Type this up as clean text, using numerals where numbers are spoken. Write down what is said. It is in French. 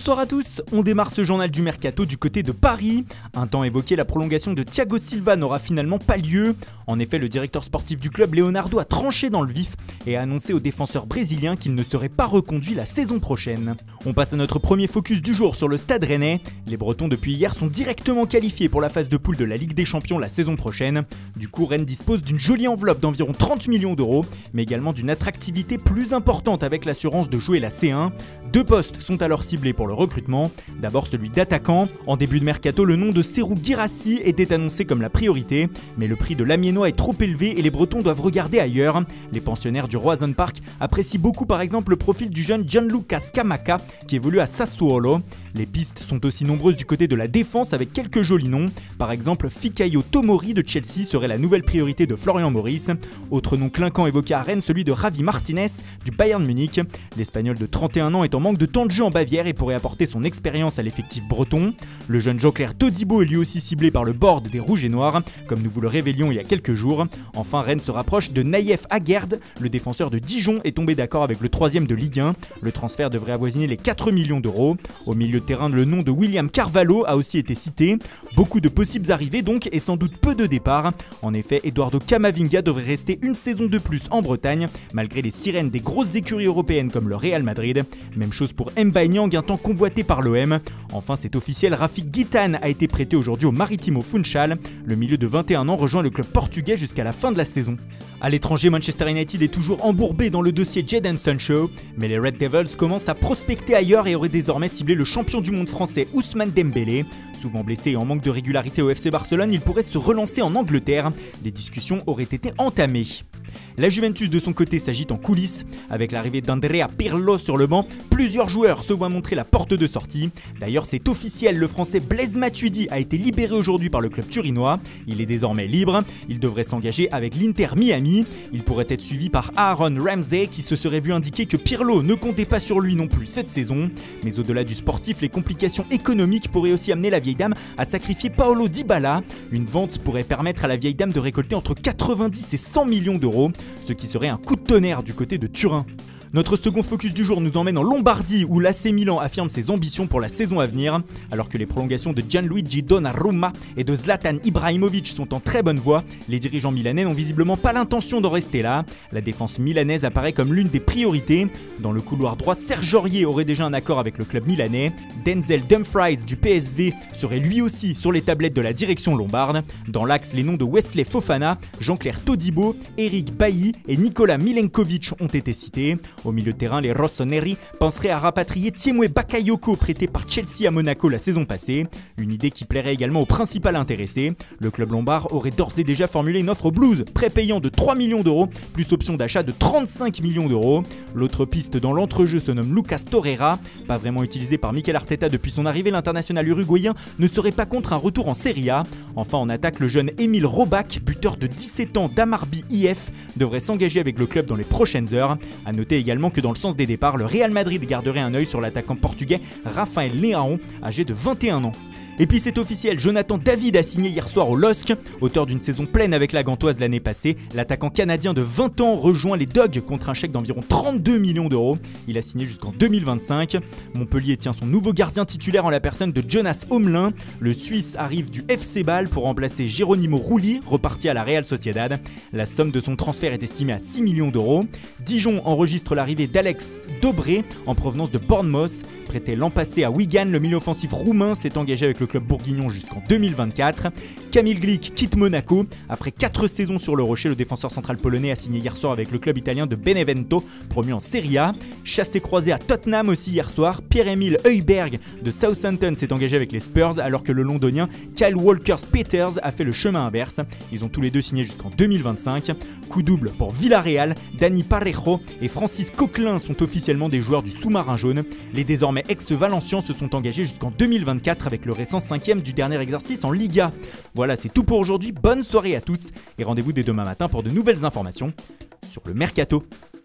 Bonsoir à tous, on démarre ce journal du Mercato du côté de Paris. Un temps évoqué, la prolongation de Thiago Silva n'aura finalement pas lieu. En effet, le directeur sportif du club, Leonardo, a tranché dans le vif et a annoncé au défenseur brésilien qu'il ne serait pas reconduit la saison prochaine. On passe à notre premier focus du jour sur le Stade Rennais. Les Bretons depuis hier sont directement qualifiés pour la phase de poule de la Ligue des Champions la saison prochaine. Du coup, Rennes dispose d'une jolie enveloppe d'environ 30 millions d'euros, mais également d'une attractivité plus importante avec l'assurance de jouer la C1. Deux postes sont alors ciblés pour le recrutement. D'abord celui d'attaquant. En début de mercato, le nom de Serhou Guirassy était annoncé comme la priorité, mais le prix de l'Amiénois est trop élevé et les Bretons doivent regarder ailleurs. Les pensionnaires du Roazhon Park apprécient beaucoup par exemple le profil du jeune Gianluca Scamacca qui évolue à Sassuolo. Les pistes sont aussi nombreuses du côté de la défense avec quelques jolis noms. Par exemple, Fikayo Tomori de Chelsea serait la nouvelle priorité de Florian Maurice. Autre nom clinquant évoqué à Rennes, celui de Javi Martinez du Bayern Munich. L'Espagnol de 31 ans est en manque de temps de jeu en Bavière et pourrait apporter son expérience à l'effectif breton. Le jeune Jean-Claire Todibo est lui aussi ciblé par le board des Rouges et Noirs, comme nous vous le révélions il y a quelques jours. Enfin, Rennes se rapproche de Naïef Aguerd. Le défenseur de Dijon est tombé d'accord avec le 3e de Ligue 1. Le transfert devrait avoisiner les 4 millions d'euros. Au milieu de terrain, le nom de William Carvalho a aussi été cité. Beaucoup de possibles arrivées donc et sans doute peu de départs. En effet, Eduardo Camavinga devrait rester une saison de plus en Bretagne, malgré les sirènes des grosses écuries européennes comme le Real Madrid. Même chose pour Mbaye Niang, un temps convoité par l'OM. Enfin, c'est officiel, Rafik Guitane a été prêté aujourd'hui au Maritimo Funchal. Le milieu de 21 ans rejoint le club portugais jusqu'à la fin de la saison. À l'étranger, Manchester United est toujours embourbé dans le dossier Jadon Sancho, mais les Red Devils commencent à prospecter ailleurs et auraient désormais ciblé le champion du monde français Ousmane Dembélé. Souvent blessé et en manque de régularité au FC Barcelone, il pourrait se relancer en Angleterre. Des discussions auraient été entamées. La Juventus de son côté s'agite en coulisses. Avec l'arrivée d'Andrea Pirlo sur le banc, plusieurs joueurs se voient montrer la porte de sortie. D'ailleurs, c'est officiel, le français Blaise Matuidi a été libéré aujourd'hui par le club turinois. Il est désormais libre. Il devrait s'engager avec l'Inter Miami. Il pourrait être suivi par Aaron Ramsey qui se serait vu indiquer que Pirlo ne comptait pas sur lui non plus cette saison. Mais au-delà du sportif, les complications économiques pourraient aussi amener la vieille dame à sacrifier Paulo Dybala. Une vente pourrait permettre à la vieille dame de récolter entre 90 et 100 millions d'euros. Ce qui serait un coup de tonnerre du côté de Turin. Notre second focus du jour nous emmène en Lombardie où l'AC Milan affirme ses ambitions pour la saison à venir. Alors que les prolongations de Gianluigi Donnarumma et de Zlatan Ibrahimovic sont en très bonne voie, les dirigeants milanais n'ont visiblement pas l'intention d'en rester là. La défense milanaise apparaît comme l'une des priorités. Dans le couloir droit, Serge Aurier aurait déjà un accord avec le club milanais. Denzel Dumfries du PSV serait lui aussi sur les tablettes de la direction lombarde. Dans l'axe, les noms de Wesley Fofana, Jean-Claire Todibo, Eric Bailly et Nikola Milenkovic ont été cités. Au milieu de terrain, les rossoneri penseraient à rapatrier Tiemoué Bakayoko prêté par Chelsea à Monaco la saison passée. Une idée qui plairait également au principal intéressé. Le club lombard aurait d'ores et déjà formulé une offre Blues, prépayant de 3 millions d'euros, plus option d'achat de 35 millions d'euros. L'autre piste dans l'entrejeu se nomme Lucas Torreira. Pas vraiment utilisé par Mikel Arteta depuis son arrivée, l'international uruguayen ne serait pas contre un retour en Serie A. Enfin, on attaque le jeune Émile Robac, buteur de 17 ans d'Amarby IF, devrait s'engager avec le club dans les prochaines heures. A noter également que dans le sens des départs, le Real Madrid garderait un œil sur l'attaquant portugais Rafael Leão, âgé de 21 ans. Et puis c'est officiel, Jonathan David a signé hier soir au LOSC. Auteur d'une saison pleine avec la Gantoise l'année passée, l'attaquant canadien de 20 ans rejoint les Dogs contre un chèque d'environ 32 millions d'euros. Il a signé jusqu'en 2025. Montpellier tient son nouveau gardien titulaire en la personne de Jonas Homelin. Le Suisse arrive du FC Bâle pour remplacer Geronimo Rulli, reparti à la Real Sociedad. La somme de son transfert est estimée à 6 millions d'euros. Dijon enregistre l'arrivée d'Alex Dobré en provenance de Bournemouth. Prêté l'an passé à Wigan, le milieu offensif roumain s'est engagé avec le club bourguignon jusqu'en 2024. Kamil Glik quitte Monaco. Après 4 saisons sur le rocher, le défenseur central polonais a signé hier soir avec le club italien de Benevento, promu en Serie A. Chassé croisé à Tottenham aussi hier soir, Pierre-Emile Højbjerg de Southampton s'est engagé avec les Spurs alors que le londonien Kyle Walker-Peters a fait le chemin inverse. Ils ont tous les deux signé jusqu'en 2025. Coup double pour Villarreal, Dani Parejo et Francis Coquelin sont officiellement des joueurs du sous-marin jaune. Les désormais ex-Valencians se sont engagés jusqu'en 2024 avec le récent 5e du dernier exercice en Liga. Voilà, c'est tout pour aujourd'hui, bonne soirée à tous et rendez-vous dès demain matin pour de nouvelles informations sur le Mercato.